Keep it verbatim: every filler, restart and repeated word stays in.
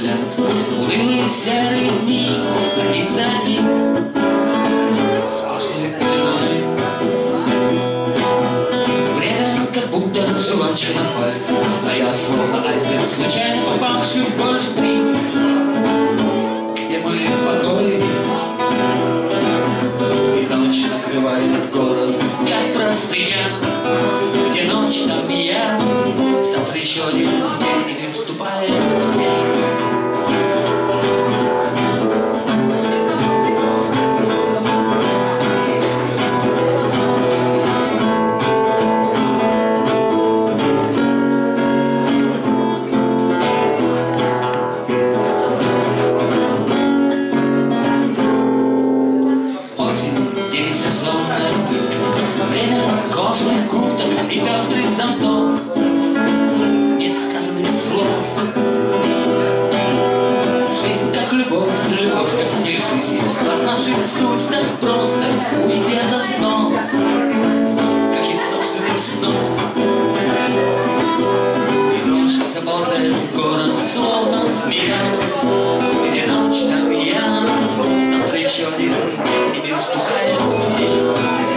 взгляд. Унылые серые дни, один за одним, сплошной пеленой. Время как будто жвачка на пальце, а я словно айсберг, случайно попавший в Гольфстрим, где мой покой. И ночь накрывает город, как простыня, где ночь, там и я. Завтра еще один день, и мир вступает в день. Демисезонная пытка, время кожаных курток и пестрых зонтов, несказанных слов. Жизнь как любовь, любовь как стиль жизни, познавший суть так просто, уйти от основ, как из собственных снов. И ночь заползает в город, словно змея, где ночь, там и я. Завтра еще один день, и мир вступает в день.